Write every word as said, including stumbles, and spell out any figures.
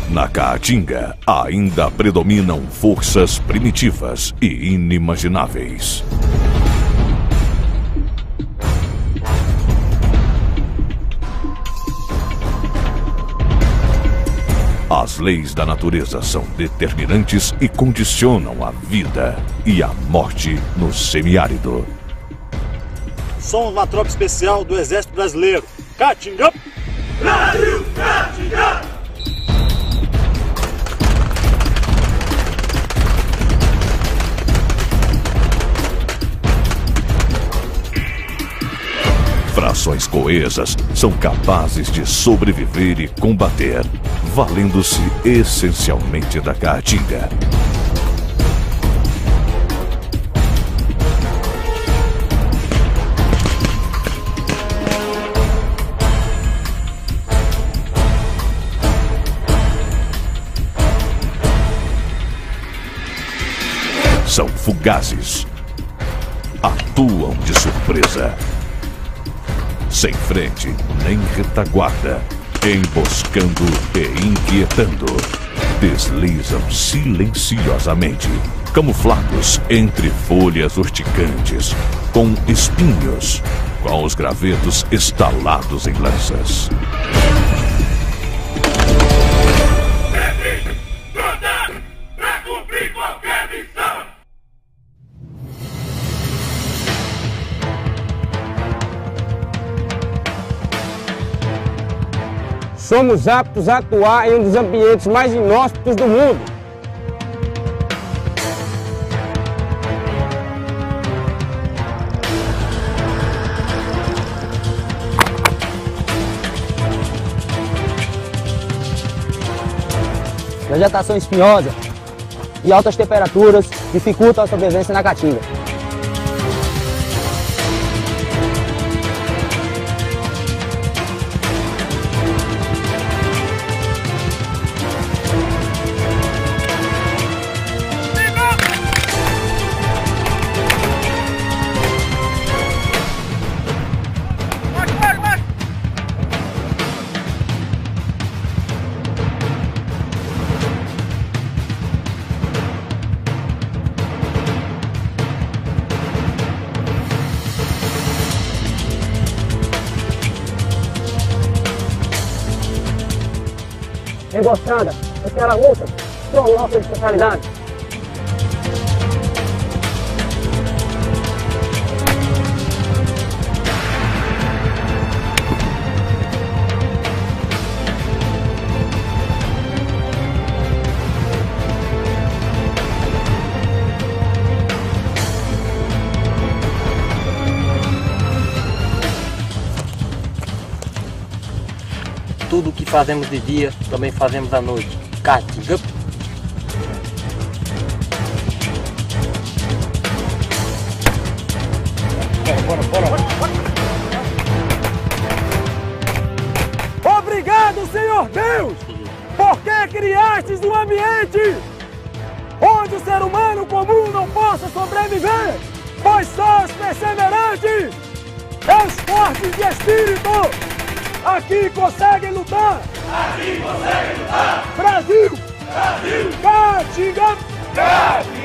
Na Caatinga, ainda predominam forças primitivas e inimagináveis. As leis da natureza são determinantes e condicionam a vida e a morte no semiárido. Somos uma tropa especial do Exército Brasileiro. Caatinga! Brasil, Caatinga! Frações coesas são capazes de sobreviver e combater, valendo-se essencialmente da Caatinga. São fugazes, atuam de surpresa, sem frente nem retaguarda, emboscando e inquietando, deslizam silenciosamente, camuflados entre folhas urticantes, com espinhos, com os gravetos estalados em lanças. Somos aptos a atuar em um dos ambientes mais inóspitos do mundo. Vegetação espinhosa e altas temperaturas dificultam a sobrevivência na Caatinga. Emboscada, aquela luta, são nossa especialidade. Tudo o que fazemos de dia, também fazemos à noite. Caatinga! Bora, bora, bora! Obrigado, Senhor Deus! Porque criastes um ambiente onde o ser humano comum não possa sobreviver, pois só os perseverantes, os fortes de espírito, aqui conseguem lutar! Aqui conseguem lutar! Brasil! Brasil! Caatinga! Caatinga!